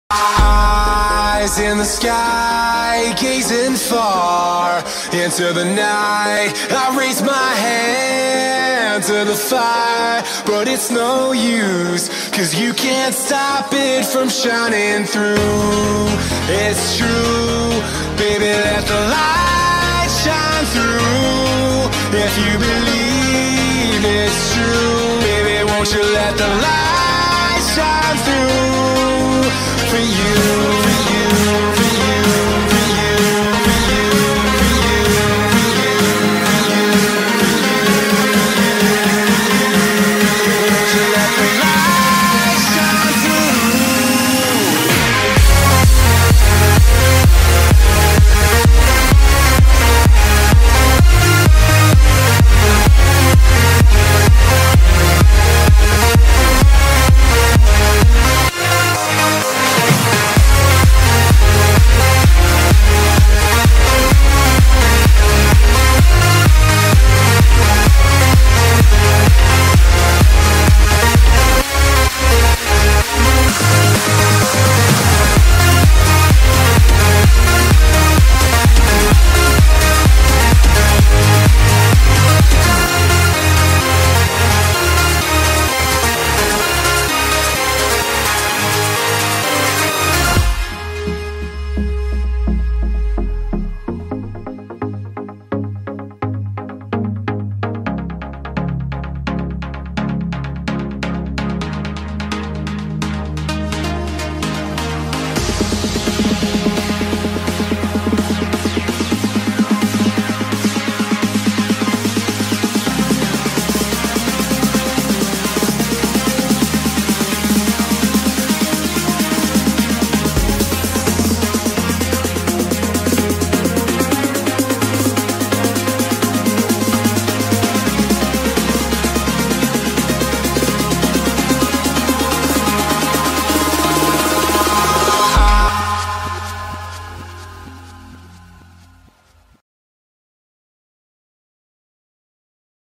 Eyes in the sky, gazing far into the night. I raise my hand to the fire, but it's no use, 'cause you can't stop it from shining through. It's true, baby, let the light shine through. If you believe it's true, baby, won't you let the light shine through?